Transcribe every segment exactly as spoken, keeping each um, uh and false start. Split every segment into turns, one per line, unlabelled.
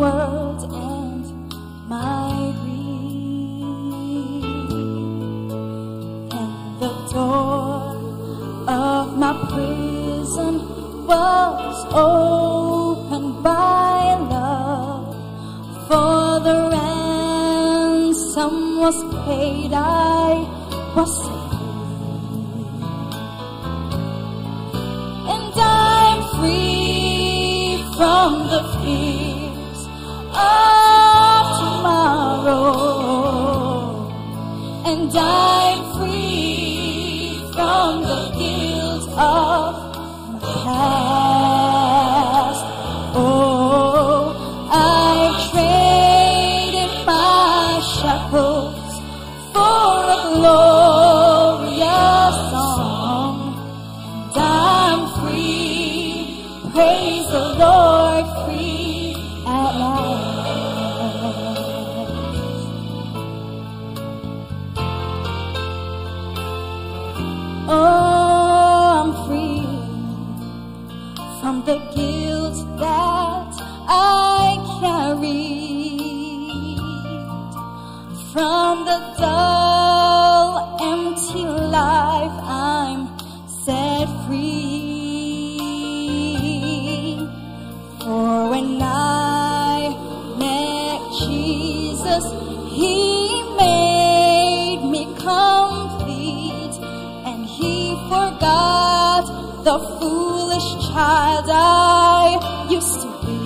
words and my grief, and the door of my prison was opened by love, for the ransom was paid, I was set free, and I'm free from the fears of tomorrow, and I'm free from the guilt of my past. Oh, I traded my shackles for a glorious song, and I'm free, praise the Lord, free at last. Oh, I'm free from the guilt that I carried, from the dull, empty life I'm set free. For when I met Jesus, He made me complete, and He forgot the foolish child I used to be.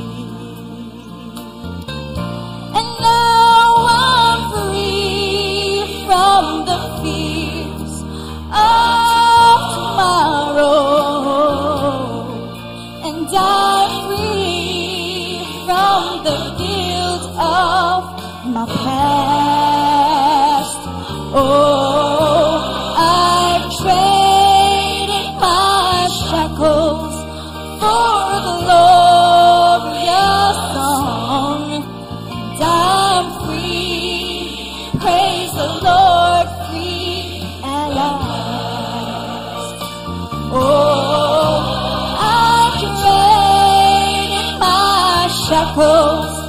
And now I'm free from the fears of tomorrow, and I'm free from the guilt of my past. Oh, I've traded my shackles for a glorious song, and I'm free, praise the Lord, free at last. Oh, I've traded my shackles